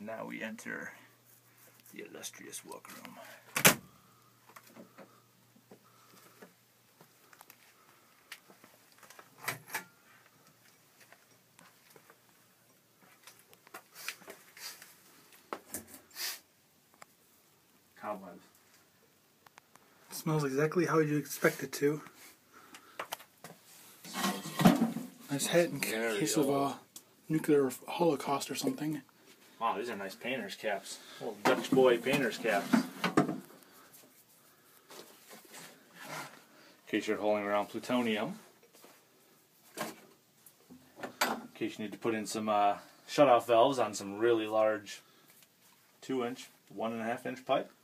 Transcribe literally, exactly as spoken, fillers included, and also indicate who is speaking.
Speaker 1: now we enter the illustrious workroom. Cobwebs.
Speaker 2: It smells exactly how you expect it to. Nice hat in case of a nuclear holocaust or something.
Speaker 1: Wow, these are nice painter's caps. Little Dutch boy painter's caps. In case you're hauling around plutonium. In case you need to put in some uh, shut-off valves on some really large two inch, one and a half inch pipe.